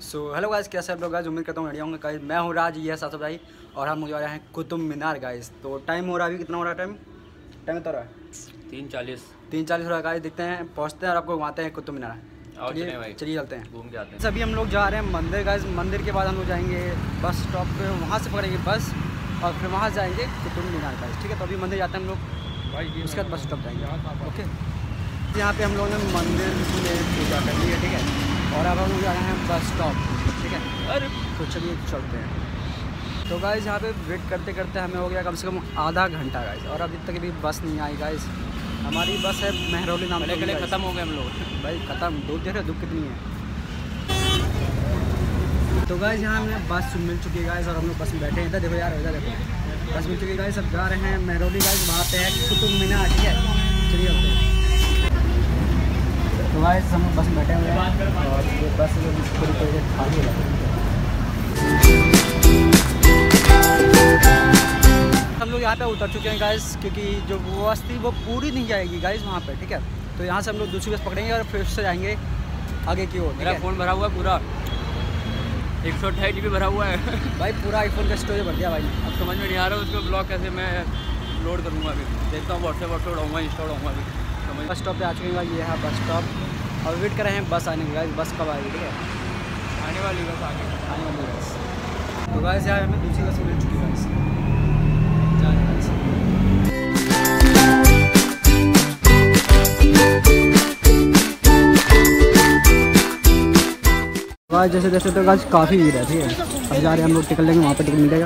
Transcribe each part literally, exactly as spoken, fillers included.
So hello guys, कैसे आप लोग गाइस? उम्मीद करता हूँ बढ़िया होंगे गाइस। मैं हूँ राज, ये है साथ भाई और हम जा रहे हैं कुतुब मीनार गाइस। तो टाइम हो रहा है अभी, कितना हो रहा है टाइम? टाइम तो रहा है तीन चालीस तीन चालीस हो रहा है गाइस। देखते हैं, पहुँचते हैं और आपको घुमाते हैं कुतुब मीनार। चलिए चलिए चलते हैं, घूम के आते हैं। अभी हम लोग जा रहे हैं मंदिर गाइस। मंदिर के बाद हम लोग जाएंगे बस स्टॉप पे, वहाँ से पकड़ेंगे बस और फिर वहाँ जाएंगे कुतुब मीनार गाइस। ठीक है, तो अभी मंदिर जाते हैं हम लोग, उसके बाद बस स्टॉप जाएंगे। ओके, यहाँ पे हम लोगों ने मंदिर में पूजा कर ली है। ठीक है, और अब हम लोग जा रहे हैं बस स्टॉप। ठीक है, अरे तो चलिए चलते हैं। तो गाइस यहाँ पे वेट करते करते हमें हो गया कम से कम आधा घंटा गाइस, और अभी तक भी बस नहीं आई गाइस। हमारी बस है महरौली नाम पहले पहले ख़त्म हो गए हम लोग भाई, ख़त्म। दूर देख रहे दुख कितनी है। तो गाइस यहाँ हमें बस मिल चुकी है गाइस, और हम लोग बस में बैठे हैं। इधर देखो यार, इधर देखो, बस मिल चुकी है गाइस। अब जा रहे हैं महरौली गाइस, वहाँ पे है कुतुब मीनार। ठीक है, चलिए चलते हैं। तो गाइस हम बस में बैठे हुए हैं और ये बस पूरी पूरी खाली है। हम लोग यहाँ पे उतर चुके हैं गाइस, क्योंकि जो बस थी वो पूरी नहीं जाएगी गाइस वहाँ पे। ठीक है, तो यहाँ से हम लोग दूसरी बस पकड़ेंगे और फिर से जाएंगे आगे की ओर। मेरा फ़ोन भरा हुआ है पूरा, एक सौ अट्ठाईस जी बी भरा हुआ है भाई, पूरा आईफोन का स्टोरेज भर दिया भाई। अब समझ में नहीं आ रहा है उसको ब्लॉग कैसे मैं लोड करूँगा। अभी देखता हूँ, व्हाट्सएप व्हाट्सएप उड़ाऊँगा, इंस्टा उड़ाऊँगा। अभी समझ बस स्टॉप पे आ चुके हैं भाई, ये है बस स्टॉप, और वेट कर रहे हैं बस आने की गाइस। बस कब आएगी? ठीक है, आने वाली बस आगे आने वाली बस। तो गाइस यहाँ हमें दूसरी बस मिल चुकी है गाइस, जाने गाइस। गाइस जैसे जैसे तो गाइस काफ़ी भीड़ है। ठीक है, अब जा रहे हैं हम लोग, टिकट लेंगे, वहाँ पर टिकट मिलेगा।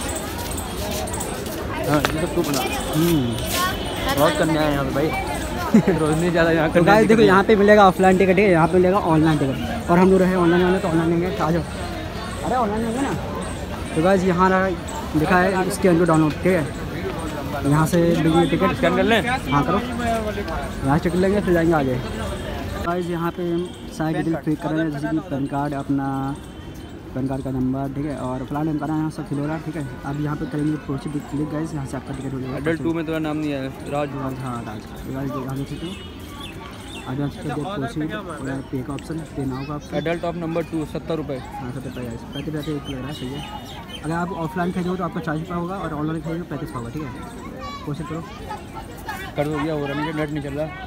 हाँ, ये तो बना बहुत करना है यहाँ पे भाई रोज नहीं ज़्यादा यहाँ। तो गाइस देखो, यहाँ पे मिलेगा ऑफलाइन टिकट है, यहाँ पे मिलेगा ऑनलाइन टिकट, और हम लोग रहे ऑनलाइन वाले तो ऑनलाइन लेंगे। आ जाओ, अरे ऑनलाइन लेंगे ना। तो गाइस यहाँ लिखा है इसके अंदर डाउनलोड। ठीक है, यहाँ से लेंगे टिकट, स्कैन कर लें। हाँ करो, यहाँ से टिकट लेंगे फिर जाएंगे आगे। गाइस यहाँ पे सारी डिटेल फिल कर रहे हैं, जैसे कि पैन कार्ड, अपना पैन कार्ड का नंबर। ठीक है, और फ्लाइट हम करा यहाँ सब फिल हो रहा है। ठीक है, अब यहाँ पे करेंगे प्रोसीड क्लिक गाइस, यहाँ से आपका टिकट हो जाएगा। एडल्ट टू में तुम्हारा नाम नहीं है राज? हाँ राज। गाइस आगे से तो आगे से प्रोसीड और पे का ऑप्शन, पे नाउ का option. Adult of number two सत्तर रुपये। हाँ सत्तर रुपये गाइस, पैंतीस पैंतीस एक लग रहा है, सही है। अगर आप ऑफलाइन खरीदोगे तो आपका चालीस रुपये होगा, और ऑनलाइन खरीदोगे पैंतीस का होगा। ठीक है, कोशिश करो, कर दो दिया, हो रहा है, नेट नहीं चल रहा।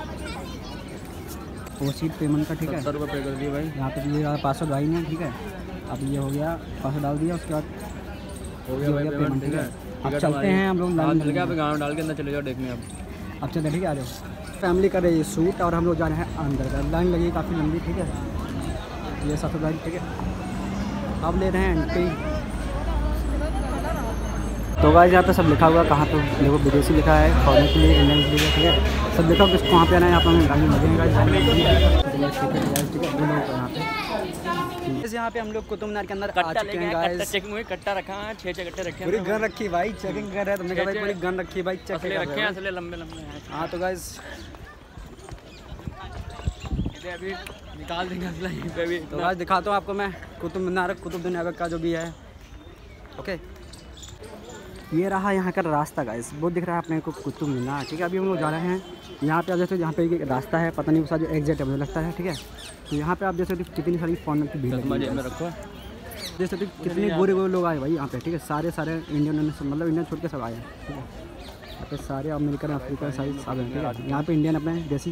प्रोसीड पेमेंट का। ठीक है, सत्तर रुपये पे कर दिए भाई। यहाँ पे ये पासवर्ड भाई ने। ठीक है, अब ये हो गया, पासवर्ड डाल दिया, उसके बाद हो गया भाई पेमेंट। ठीक है, अब चलते हैं हम लोग लाइन क्या गाँव डाल के अंदर चले जाओ देखने। अब अब चलते, ठीक है, आ जाओ। फैमिली कर रही है शूट और हम लोग जा रहे हैं अंदर का। लाइन लगी काफ़ी लंबी। ठीक है, ये सात लाइन। ठीक है, अब ले रहे हैं एंट्री। तो गाइस यहाँ पे सब लिखा हुआ है, कहाँ पे देखो विदेशी लिखा है, फॉरेन के लिए, इंडियन के लिए। ठीक है, सब लिखा किस कहाँ पे आना है। यहाँ पर हम गाड़ी लगेंगे गाइस। यहाँ पे हम लोग कुतुब मीनार के अंदर आ चुके हैं गाइस। चेकिंग में कट्टा रखा है, छः छः कट्टे रखे हैं। पूरी गन रखी भाई, चेकिंग कर रहे हैं। तुमने कहा भाई पूरी गन रखी है भाई, चेक रखे हैं असले लंबे लंबे हैं। हाँ तो गाइस अभी निकाल देंगे असला यहीं पे भी। तो गाइस दिखाता हूँ आपको मैं कुतुब मीनार, कुतुब दुनिया का जो भी है। ओके, ये रहा यहाँ का रास्ता गाइस, बहुत दिख रहा है अपने को कुतुब मीनार। ठीक है, अभी हम लोग जा रहे हैं यहाँ पे। आप जैसे यहाँ पे एक रास्ता है, पता नहीं उसका जो एग्जैक्ट है मुझे लगता है। ठीक है, तो यहाँ पे आप जैसे कितनी सारी फॉरन की भीड़ में रखो, जैसे कितने गोरे गोरे लोग आए भाई यहाँ पे। ठीक है, सारे सारे इंडियन, मतलब इंडियन छोड़ के सब आए हैं। ठीक है, यहाँ पे सारे अमेरिकन, अफ्रीकन सारे सब हैं। ठीक है, यहाँ पे इंडियन अपने देसी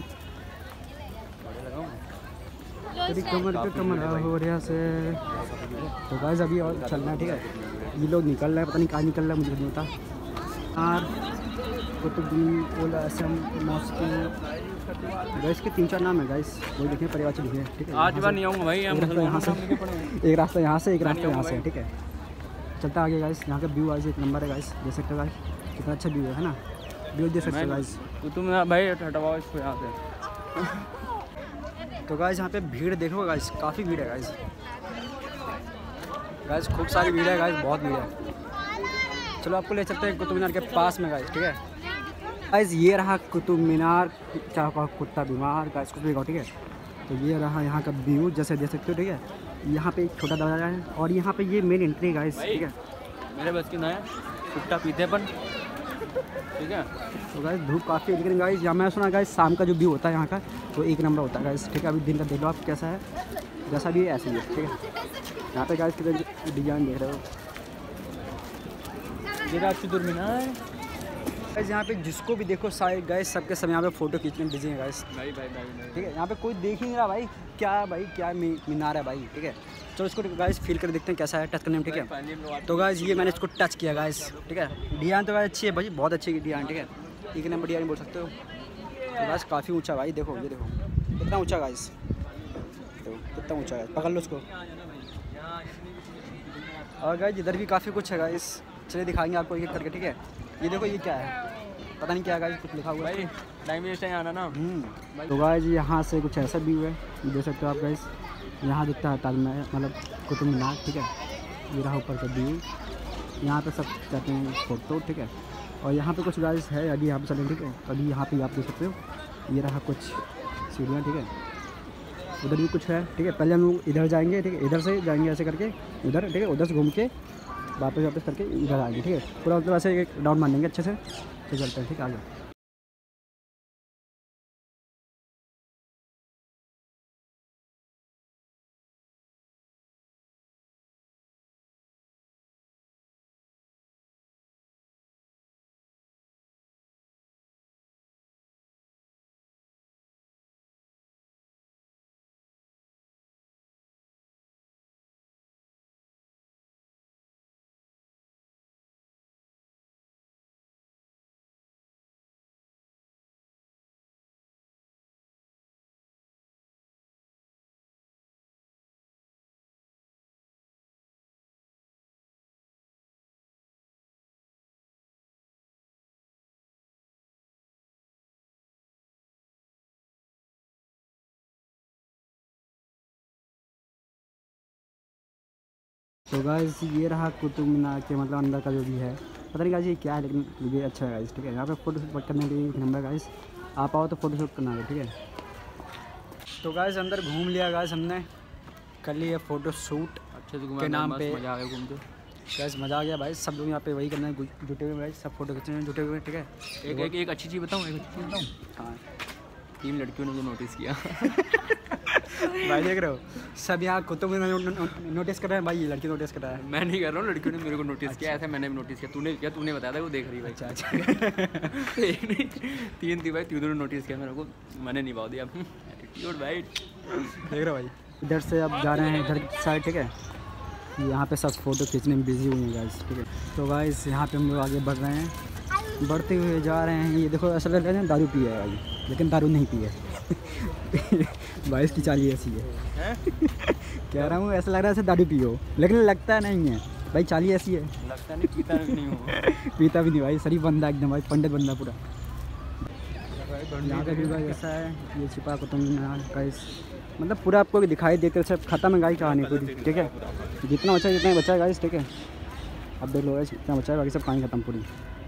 कमर पे कमर हो रहा से। तो गाइस अभी और चलना है। ठीक है, ये लोग निकल रहे हैं, पता नहीं कहाँ निकल रहा है, मुझे नहीं पता। और कुतुबुद्दीन असम मॉस्क, गाइस के तीन चार नाम है गाइस, वो देखें परिवार से लिखे हैं। ठीक है, आज बार नहीं आऊँगा भाई यहाँ से, यहाँ से एक रास्ता यहाँ से, एक रास्ता यहाँ से। ठीक है, चलता आगे गाइस। यहाँ का व्यू वाइज एक नंबर है गाइस, देख सकते हो गाइस कितना अच्छा व्यू है ना, व्यू देख सकते हो गाइस। तुम भाई हटवाओ इसको यहाँ से। तो गाइस यहाँ पे भीड़ देखो गाइस, काफ़ी भीड़ है गाइस। गाइस खूब सारी भीड़ है गाइस, बहुत भीड़ है। चलो आपको ले चलते हैं कुतुब मीनार के पास में गाइस। ठीक है गाइस, ये रहा कुतुब मीनार, चाह का कुत्ता बीमार गाइस, कुछ भी कहो। ठीक है, तो ये रहा यहाँ का व्यू, जैसे देख सकते हो। ठीक है, यहाँ पे एक छोटा दरवाजा है, और यहाँ पे ये मेन एंट्री गाइस। ठीक है, मेरे बस की ना है, कुत्ता पीते पर ठीक है। तो गाइस धूप काफ़ी है, लेकिन गाइस यहाँ मैं सुना गाइस शाम का जो व्यू होता है यहाँ का वो एक नंबर होता है गाइस। ठीक है, अभी दिन का देख लो आप कैसा है। जैसा भी है ऐसे ही है, ठीक है। यहाँ पे गाइस कितने डिजाइन देख रहे हो, ये रहा कुतुब मीनार। गाइस यहाँ पे जिसको भी देखो सारे गाइस सबके सब यहाँ पे फोटो खींचने में बिजी हैं गाइस, भाई भाई भाई ठीक है। यहाँ पे कोई देख ही नहीं रहा भाई क्या भाई क्या मीनार है भाई, ठीक है। चलो इसको गाइस फील कर देखते हैं कैसा है टच करने में, ठीक है। तो गाइस ये मैंने इसको टच किया गाइस, ठीक है। डिजाइन तो गाइस अच्छी है भाई, बहुत अच्छी डिजाइन, ठीक है। एक नंबर डिजाइन बोल सकते हो। तो गाइस काफ़ी ऊंचा भाई, देखो ये देखो कितना ऊंचा गाइस, देखो कितना ऊंचा है, पकड़ लो उसको। और गाइस इधर भी काफ़ी कुछ है गाइस, चलिए दिखाएंगे आपको एक करके, ठीक है। ये देखो ये क्या है, पता नहीं क्या गाइस, कुछ लिखा हुआ है भाई, टाइम वेस्ट है आना ना। तो गाइस यहाँ से कुछ ऐसा व्यू है, देख सकते हो आप गाइस। यहाँ दिखता है ताजमहल मतलब कुतुब मीनार, ठीक है। ये रहा ऊपर का व्यू, यहाँ पे सब कहते हैं फोटो, ठीक है। और यहाँ पे कुछ गाइस है, अभी यहाँ पे चलें, ठीक है। अभी यहाँ पे आप देख सकते हो, ये रहा कुछ सीढ़ियाँ, ठीक है। उधर भी कुछ है, ठीक है। पहले हम लोग इधर जाएंगे, ठीक है। इधर से जाएंगे ऐसे करके उधर, ठीक है। उधर से घूम के वापस वापस करके इधर आएंगे, ठीक है। पूरा मतलब ऐसे एक डाउन मारेंगे अच्छे से, तो चलते हैं, ठीक है। आगे तो गाइस ये रहा कुतुब मीनार के मतलब अंदर का जो भी है, पता नहीं गाइस ये क्या है, लेकिन ये अच्छा है गाइस, ठीक है। यहाँ पे फोटो शूट करने के लिए एक नंबर गाइस, आप आओ तो फोटो शूट करना है, ठीक है। तो गाइस अंदर घूम लिया गाइस, हमने कर लिया फोटो शूट अच्छे से के नाम पे, मजा आ गया घूम के गाइस मज़ा आ गया भाई। सब लोग यहाँ पे वही करना है, जुटे हुए गाइस, सब फोटो खींचने में जुटे हुए, ठीक है। एक एक एक अच्छी चीज़ बताऊँ, एक अच्छी चीज़ बताऊँ। हाँ तीन लड़कियों ने मुझे नोटिस किया भाई देख रहे हो, सब यहाँ कुतुब मीनार नोटिस कर रहे हैं भाई, ये लड़की नोटिस कर रहा है। मैं नहीं कर रहा हूँ, लड़कियों ने मेरे को नोटिस अच्छा। किया, ऐसे मैंने भी नोटिस किया। तूने क्या तूने बताया था वो देख रही भाई। अच्छा अच्छा एक नहीं तीन थी भाई, तीनों ने नोटिस किया मेरे को, मैंने निभा दिया एटीट्यूड भाई। देख रहे हो भाई, इधर से अब जा रहे हैं इधर साइड, ठीक है। यहाँ पे सब फोटो खींचने में बिजी हुए हैं गाइस, ठीक है। तो गाइस यहाँ पे हम लोग आगे बढ़ रहे हैं, बढ़ते हुए जा रहे हैं। ये देखो ऐसा लग रहा है दारू पिया है भाई, लेकिन दारू नहीं पी है भाई इसकी चाली ऐसी है कह रहा हूँ, ऐसा लग रहा है ऐसे दारू पियो, लेकिन लगता नहीं है भाई, चाली ऐसी है। लगता नहीं, पीता नहीं हूँ पीता भी नहीं भाई, शरीफ बंदा एकदम भाई, पंडित बंदा पूरा। यहाँ का भी भाई ऐसा है, ये छिपा कुतुब मीनार गाइस, मतलब पूरा आपको भी दिखाई देकर सब खत्म है गाइस कहानी पूरी, ठीक है। जितना बचा जितना ही बचा है गाइस, ठीक है। अब देख लो गाइस कितना बचा है, बाकी सब कहानी खत्म पूरी।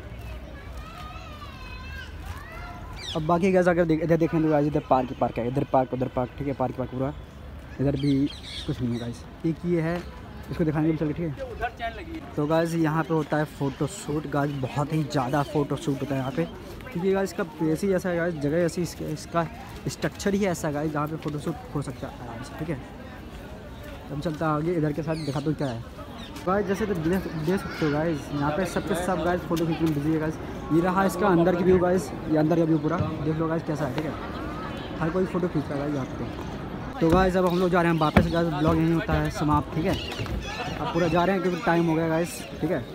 अब बाकी गैस अगर देख इधर देखें तो गाइस इधर पार्क ही पार्क है, इधर पार्क उधर पार्क, ठीक है। पार्क पार्क पूरा, इधर भी कुछ नहीं है गाइस, एक ये है, इसको दिखाने के लिए चल, ठीक है। तो गाइस यहाँ पे होता है फ़ोटो शूट गाइस, बहुत ही ज़्यादा फ़ोटो शूट होता है यहाँ पे, क्योंकि गाइस इसका प्लेस ही ऐसा है गाइस, जगह ऐसी, इसका इसका स्ट्रक्चर ही ऐसा गाइस जहाँ पे फ़ोटो शूट हो सकता है आराम से, ठीक है। अब चलता आगे, इधर के साथ दिखा दो क्या है गाइस। जैसे तो देख देख सकते हो गाइस, यहाँ पे सब के सब गाइस फोटो खींचने में बिजी है गाइस। ये रहा इसका अंदर की व्यू गाइस, ये अंदर का व्यू पूरा देख लो गाइस कैसा है, ठीक है। हर कोई फोटो खींच रहा है यहाँ पे। तो गाइस अब हम लोग जा रहे हैं वापस, गाइस ब्लॉग यहीं होता है समाप्त, ठीक है। अब पूरा जा रहे हैं क्योंकि टाइम हो गया गाइस, ठीक है।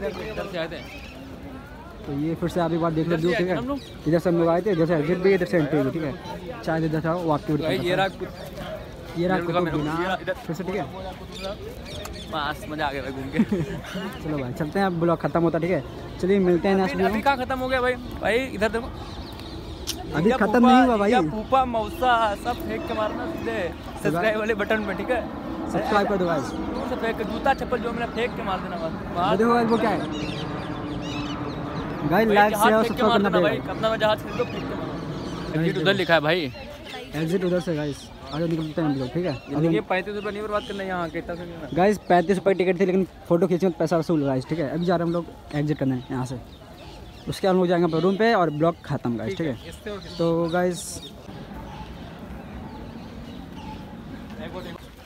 तो ये फिर से आप एक बार देख लो व्यू, ठीक है। इधर से हम लोग आए थे, इधर से एग्जिट भी, इधर से एंट्री भी, ठीक है। चाहे इधर था वो आपके ये रहा ये रहा कुतुब मीनार फिर से, ठीक है। बस मजा आ गया भाई घूम के चलो भाई चलते हैं, अब ब्लॉग खत्म होता, ठीक है। चलिए मिलते हैं नेक्स्ट वीडियो में। अभी कहाँ खत्म हो गया भाई? भाई इधर देखो, अभी खत्म नहीं हुआ भाई, पूपा मौसा सब फेंक के मारना सीधे सब्सक्राइब वाले बटन पे, ठीक है। सब्सक्राइब कर दो गाइस, सब फेंक के जूता चप्पल जो मैंने फेंक के मार देना बस। देखो गाइस वो क्या है गाइस, लाइक शेयर और सब्सक्राइब करना भाई। अपना में जहाज खरीदो फेंक के मारो। एग्जिट उधर लिखा है भाई, एग्जिट उधर से गाइस, आगे निकलते हैं हम लोग, ठीक है। ये पैंतीस रुपये नहीं बर्बाद करना यहाँ के, इतना से गाइस पैंतीस रुपये टिकट थी, लेकिन फोटो खींचने में पैसा वसूल गाइस, ठीक है। अभी जा रहे हैं हम लोग एग्जिट करने यहाँ से, उसके बाद हम लोग जाएंगे अपने रूम पे और ब्लॉग खत्म गाइस, ठीक है। तो गाइस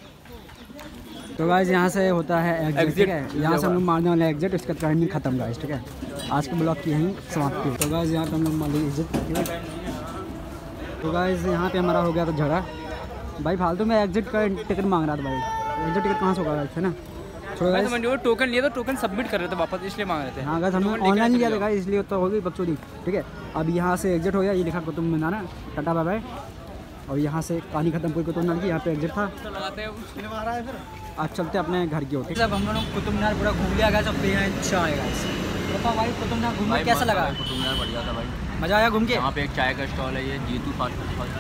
तो गाइस यहाँ से होता है एग्जिट, ठीक है। यहाँ से हम लोग मारने वाले एग्जिट, इसका टाइमिंग खत्म गाइस, ठीक है। आज के ब्लॉग की यहीं समाप्ति। तो गाइस यहाँ पे हम लोग मार लिए एग्जिट, ठीक है। तो गाइस यहाँ पे हमारा हो गया था झगड़ा भाई, फालतू में एग्जिट का टिकट मांग रहा था भाई। एग्जिट टिकट कहाँ से होगा है ना। छोड़ो गाइस, टोकन लिया था, टोकन सबमिट कर रहे थे वापस, इसलिए मांग रहे थे। हाँ गाइस हमने ऑनलाइन लिया था गाइस, इसलिए तो हो गई बकचोदी, ठीक है। अब यहाँ से एग्जिट हो गया, ये लिखा कुतुब मीनार ना, टाटा बाय बाय। और यहाँ से कहानी खत्म हुई कुतुब मीनार की, यहाँ पे एग्जिट था। आज चलते अपने घर की होती। अब हम लोगों ने कुतुब मीनार पूरा घूम लिया गाइस, अब पे हैं चाय गाइस। बताओ भाई कुतुब मीनार घूमने कैसा लगा? कुतुब मीनार बढ़िया था भाई, मज़ा आया घूम के। यहाँ पे एक चाय का स्टॉल है, ये जीतू फास्ट फूड।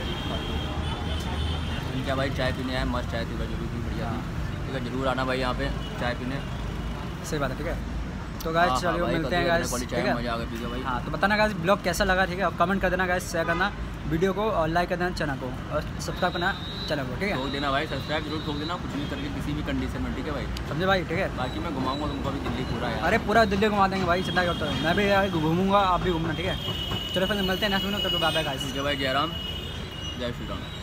क्या भाई चाय पीने आए, मस्त चाय थी भाई, जरूर भी बढ़िया थी, ठीक है। जरूर आना भाई यहाँ पे चाय पीने। सही बात है, ठीक है। तो गाइस चलिए मिलते हैं गाइस, ठीक है। मजा आ गया पी के भाई। हाँ तो बताना गाइस ब्लॉग कैसा लगा, ठीक है। और कमेंट कर देना गाइस, शेयर करना वीडियो को और लाइक कर देना चैनल को, और सब्सक्राइब करना चैनल को, ठीक है। ठोक देना भाई, सब्सक्राइब जरूर ठोक देना, कुछ नहीं करके किसी भी कंडीशन में, ठीक है भाई। समझे भाई, ठीक है। बाकी मैं घुमाऊंगा तुमको अभी दिल्ली पूरा है। अरे पूरा दिल्ली घुमा देंगे भाई, चिंता करता है। मैं भी घूमूंगा, आप भी घूमना, ठीक है। चलो फिर मिलते हैं नेक्स्ट वीडियो में, तो बाय बाय गाइस। जय भाई, जय राम, जय श्री राम।